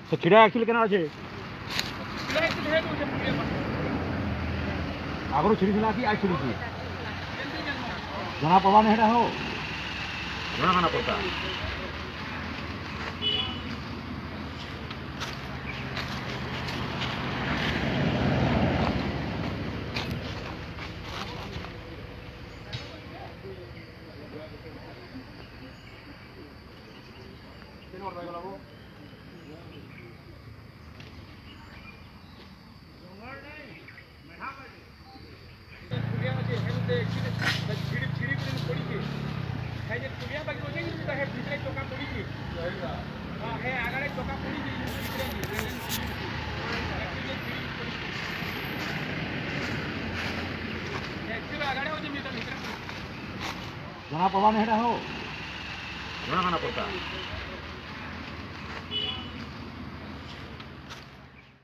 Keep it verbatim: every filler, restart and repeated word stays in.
ସେ ଛିଡ଼ା ଆକ୍ଚୁଆଲି କେନା ଅଛେ ଆଗରୁ ଛିଡ଼ିଥିଲା କି ଆଇ ଛିଡ଼ିଛି ଜଣା ପଡ଼ବାନି ହେଟା ହୋ ଜଣା କାଣା ପଡ଼ତା ଜଣା ପଡ଼ବାନି ହେଟା ହୋ ଜଣା କାଣା ପଡ଼ତା